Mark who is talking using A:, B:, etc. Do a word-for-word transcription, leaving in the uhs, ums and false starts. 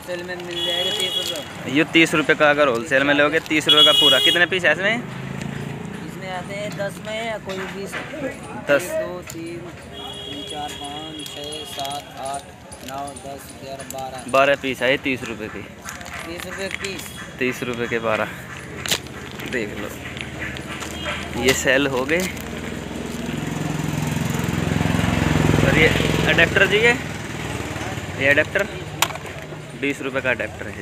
A: Wholesale में मिल जाएगा तीस रुपये।
B: ये तीस रुपये का अगर होलसेल में लोगे, तीस रुपये का पूरा। कितने पीस है इसमें?
A: इसमें आते हैं दस में या कोई बीस।
B: दस,
A: दो तीन तीन चार पाँच छः सात आठ नौ दस ग्यारह बारह।
B: बारह पीस है तीस रुपये की।
A: तीस रुपये तीस
B: तीस रुपये के बारह। देख लो, ये सेल हो गए। और ये अडेप्टर जी, ये ये अडेप्टर बीस रुपये का अडेप्टर है।